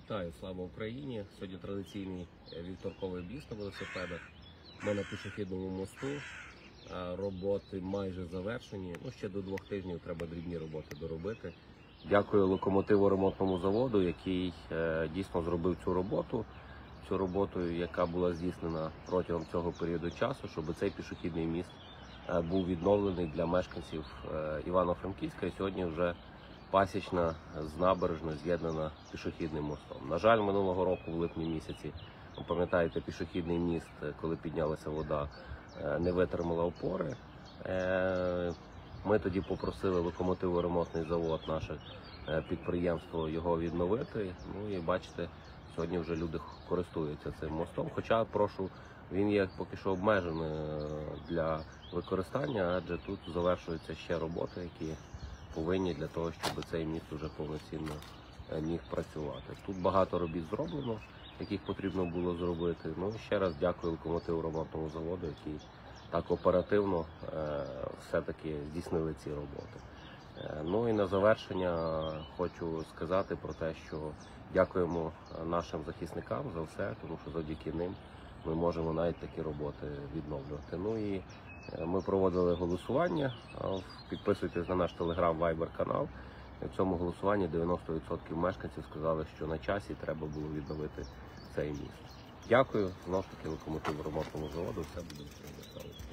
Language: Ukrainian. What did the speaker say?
Вітаю, слава Україні! Сьогодні традиційний вівторковий біс на велосипедах. Ми на пішохідному мосту. Роботи майже завершені. Ще до 2 тижнів треба дрібні роботи доробити. Дякую локомотиву ремонтному заводу, який дійсно зробив цю роботу, яка була здійснена протягом цього періоду часу, щоб цей пішохідний міст був відновлений для мешканців Івано-Франківська. І сьогодні вже Пасічна з набережною з'єднана пішохідним мостом. На жаль, минулого року в липні місяці, ви пам'ятаєте, пішохідний міст, коли піднялася вода, не витримала опори. Ми тоді попросили локомотиво-ремонтний завод, наше підприємство, його відновити. І бачите, сьогодні вже люди користуються цим мостом. Хоча, він є поки що обмежений для використання, адже тут завершуються ще роботи, які повинні для того, щоб цей міст вже повноцінно міг працювати. Тут багато робіт зроблено, яких потрібно було зробити. Ще раз дякую локомотиву ремонтному заводу, який так оперативно все-таки здійснили ці роботи. І на завершення хочу сказати про те, що дякуємо нашим захисникам за все, тому що завдяки ним ми можемо навіть такі роботи відновлювати. Ми проводили голосування. Підписуйтесь на наш Telegram, Viber канал. В цьому голосуванні 90% мешканців сказали, що на часі треба було відновити цей міст. Дякую. Знову ж таки локомотиву ремонтному заводу. Все буде Україна.